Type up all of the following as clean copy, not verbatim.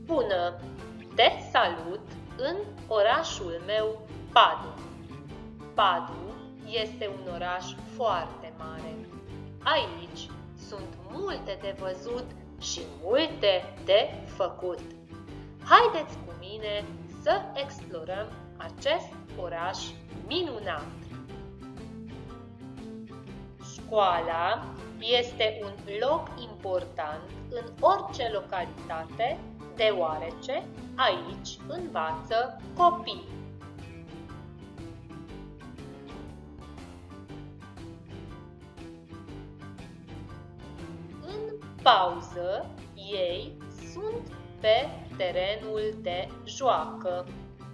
Bună! Te salut în orașul meu, Padu. Padu este un oraș foarte mare. Aici sunt multe de văzut și multe de făcut. Haideți cu mine să explorăm acest oraș minunat. Școala este un loc important în orice localitate, deoarece aici învață copii. În pauză, ei sunt pe terenul de joacă.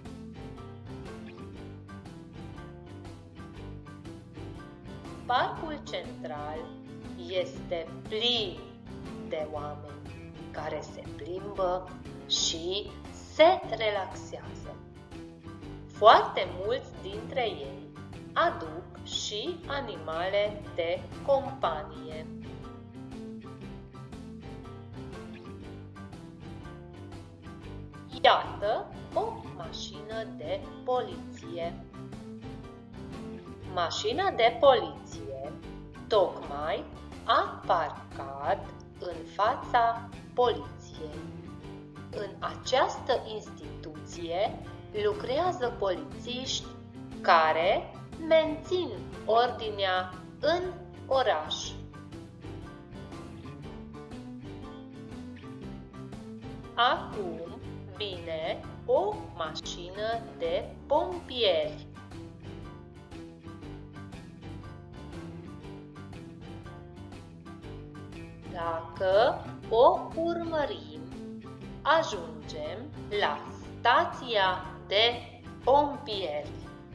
Parcul central este plin de oameni care se plimbă și se relaxează. Foarte mulți dintre ei aduc și animale de companie. Iată o mașină de poliție. Mașina de poliție tocmai a parcat în fața poliției. În această instituție lucrează polițiști care mențin ordinea în oraș. Acum vine o mașină de pompieri. Dacă o urmărim, ajungem la stația de pompieri.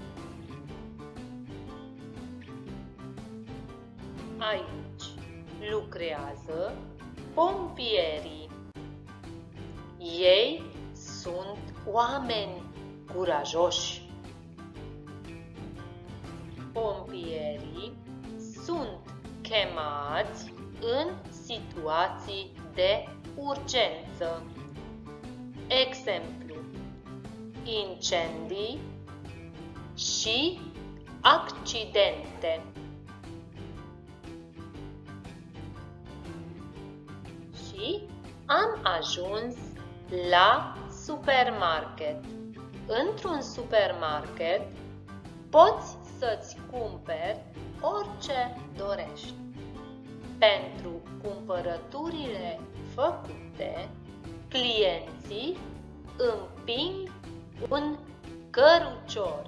Aici lucrează pompierii. Ei sunt oameni curajoși. Pompierii sunt chemați în situații de urgență. Exemplu: incendii și accidente. Și am ajuns la supermarket. Într-un supermarket poți să-ți cumperi orice dorești. Pentru cumpărăturile făcute, clienții împing un cărucior.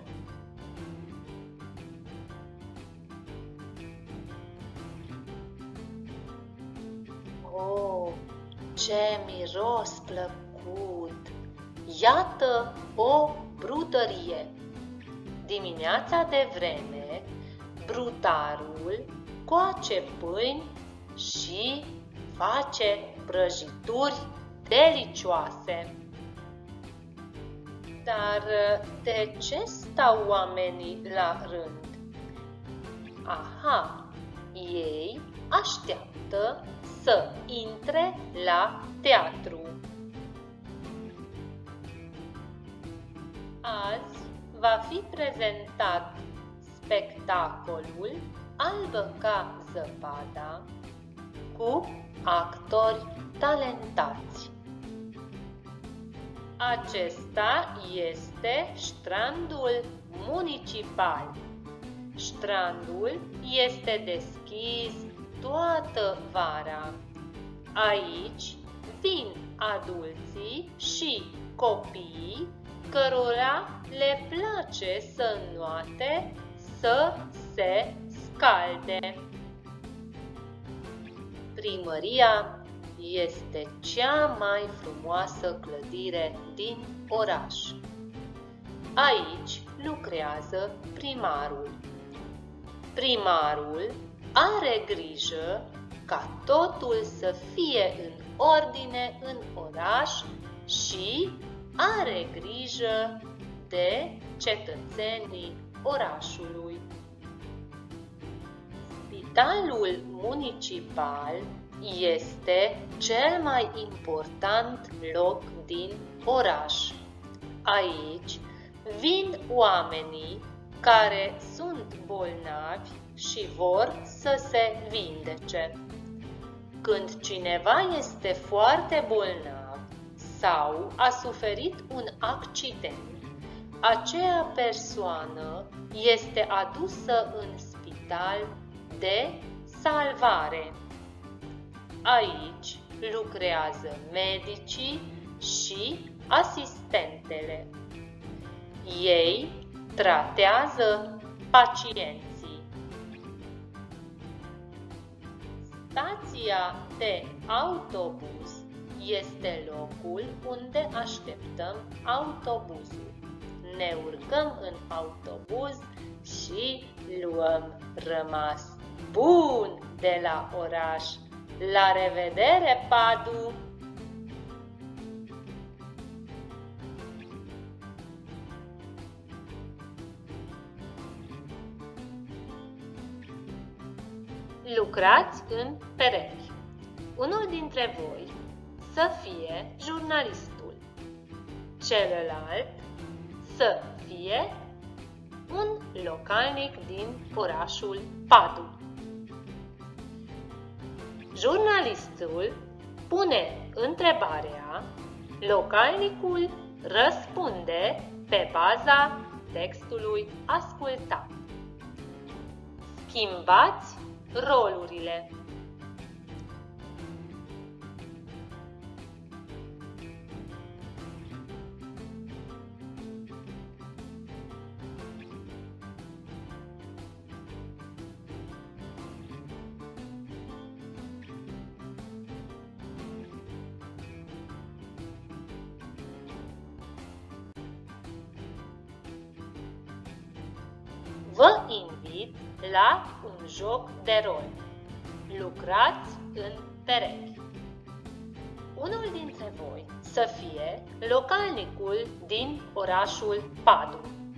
Oh, ce miros plăcut! Iată o brutărie! Dimineața de vreme, brutarul coace pâini și face prăjituri delicioase. Dar de ce stau oamenii la rând? Aha, ei așteaptă să intre la teatru. Azi va fi prezentat spectacolul Albă ca zăpada cu actori talentați. Acesta este strandul municipal. Strandul este deschis toată vara. Aici vin adulții și copiii cărora le place să înnoate, să se scalde. Primăria este cea mai frumoasă clădire din oraș. Aici lucrează primarul. Primarul are grijă ca totul să fie în ordine în oraș și are grijă de cetățenii orașului. Spitalul municipal Este cel mai important loc din oraș. Aici vin oamenii care sunt bolnavi și vor să se vindece. Când cineva este foarte bolnav sau a suferit un accident, acea persoană este adusă în spital de salvare. Aici lucrează medicii și asistentele. Ei tratează pacienții. Stația de autobuz este locul unde așteptăm autobuzul. Ne urcăm în autobuz și luăm rămas bun de la oraș. La revedere, Padu! Lucrați în perechi. Unul dintre voi să fie jurnalistul, celălalt să fie un localnic din orașul Padu. Jurnalistul pune întrebarea, localnicul răspunde pe baza textului ascultat. Schimbați rolurile. Vă invit la un joc de rol. Lucrați în perechi. Unul dintre voi să fie localnicul din orașul Padu.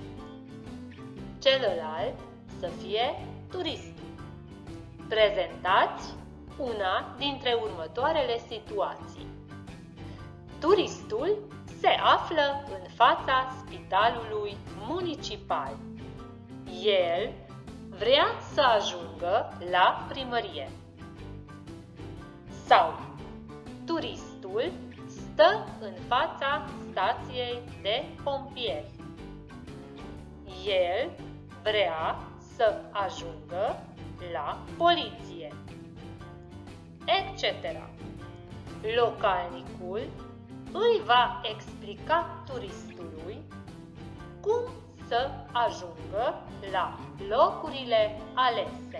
Celălalt să fie turistul. Prezentați una dintre următoarele situații. Turistul se află în fața spitalului municipal. El vrea să ajungă la primărie. Sau turistul stă în fața stației de pompieri. El vrea să ajungă la poliție, etc. Localnicul îi va explica turistului cum să ajungă la locurile alese.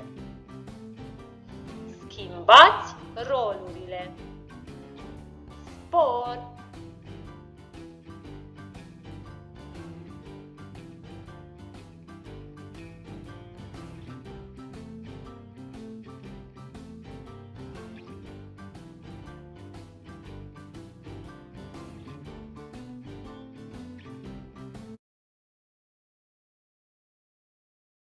Schimbați rolurile. Spor!